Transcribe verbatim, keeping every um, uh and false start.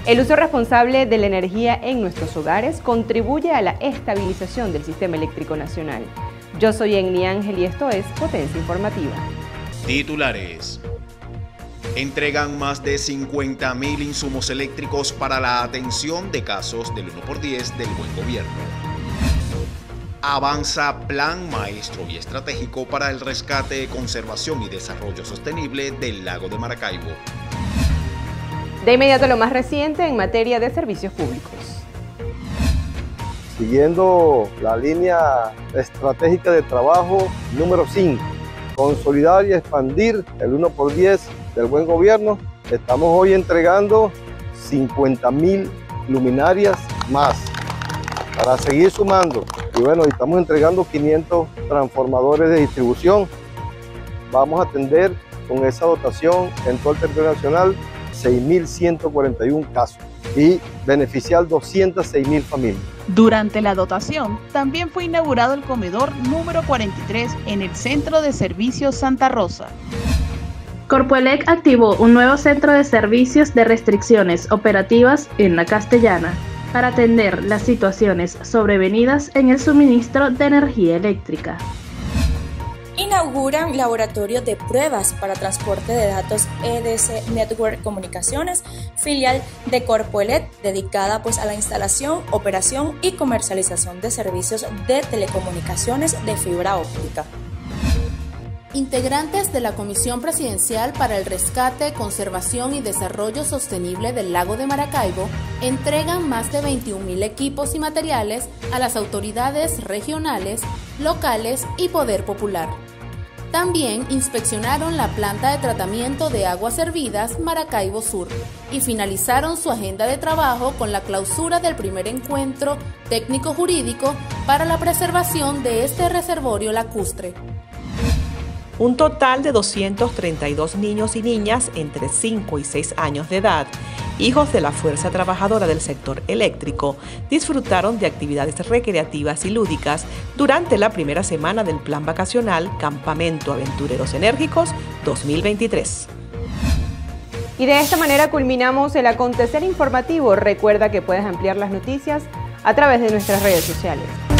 El uso responsable de la energía en nuestros hogares contribuye a la estabilización del sistema eléctrico nacional. Yo soy Enni Ángel y esto es Potencia Informativa. Titulares. Entregan más de cincuenta mil insumos eléctricos para la atención de casos del uno por diez del buen gobierno. Avanza plan maestro y estratégico para el rescate, conservación y desarrollo sostenible del lago de Maracaibo. De inmediato lo más reciente en materia de servicios públicos. Siguiendo la línea estratégica de trabajo número cinco, consolidar y expandir el uno por diez del buen gobierno, estamos hoy entregando cincuenta mil luminarias más para seguir sumando. Y bueno, estamos entregando quinientos transformadores de distribución. Vamos a atender con esa dotación en todo el territorio nacional seis mil ciento cuarenta y uno casos y beneficiar doscientas seis mil familias. Durante la dotación, también fue inaugurado el comedor número cuarenta y tres en el Centro de Servicios Santa Rosa. Corpoelec activó un nuevo centro de servicios de restricciones operativas en La Castellana para atender las situaciones sobrevenidas en el suministro de energía eléctrica. Inauguran laboratorio de pruebas para transporte de datos E D C Network Comunicaciones, filial de Corpoelec, dedicada pues a la instalación, operación y comercialización de servicios de telecomunicaciones de fibra óptica. Integrantes de la Comisión Presidencial para el Rescate, Conservación y Desarrollo Sostenible del Lago de Maracaibo entregan más de veintiún mil equipos y materiales a las autoridades regionales, locales y Poder Popular. También inspeccionaron la planta de tratamiento de aguas servidas Maracaibo Sur y finalizaron su agenda de trabajo con la clausura del primer encuentro técnico-jurídico para la preservación de este reservorio lacustre. Un total de doscientos treinta y dos niños y niñas entre cinco y seis años de edad, hijos de la fuerza trabajadora del sector eléctrico, disfrutaron de actividades recreativas y lúdicas durante la primera semana del Plan Vacacional Campamento Aventureros Enérgicos dos mil veintitrés. Y de esta manera culminamos el acontecer informativo. Recuerda que puedes ampliar las noticias a través de nuestras redes sociales.